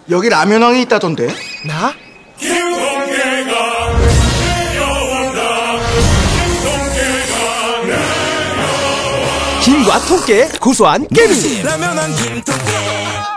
여기 라면왕이 있다던데. 나? 김과 통깨 고소한 깨미. 라면왕 김통깨.